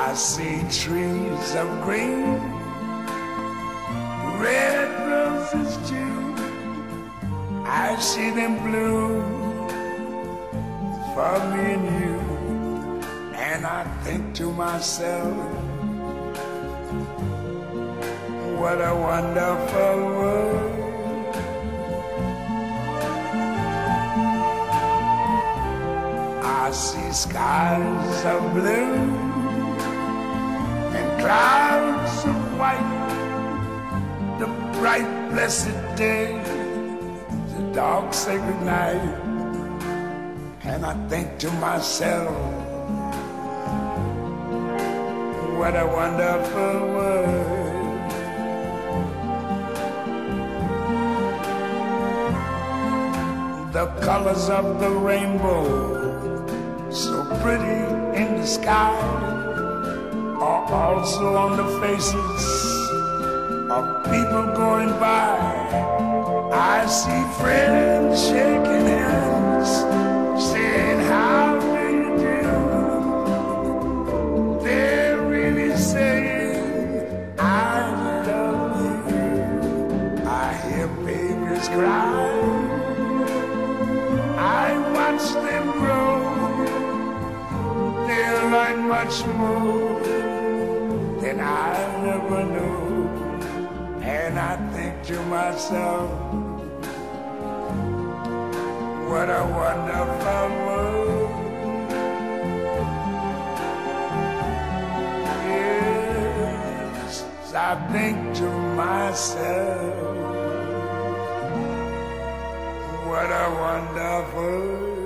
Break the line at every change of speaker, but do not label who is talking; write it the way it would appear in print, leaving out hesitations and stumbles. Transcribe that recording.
I see trees of green, red roses too. I see them bloom for me and you. And I think to myself, what a wonderful world. I see skies of blue and clouds of white, the bright blessed day, the dark sacred night. And I think to myself, what a wonderful world. The colors of the rainbow, so pretty in the sky, are also on the faces of people going by. I see friends shaking hands, saying, how do you do? They're really saying, I love you. I hear babies cry, I watch them grow. They'll learn much more than I never knew. And I think to myself, what a wonderful world. Yes, I think to myself, what a wonderful world.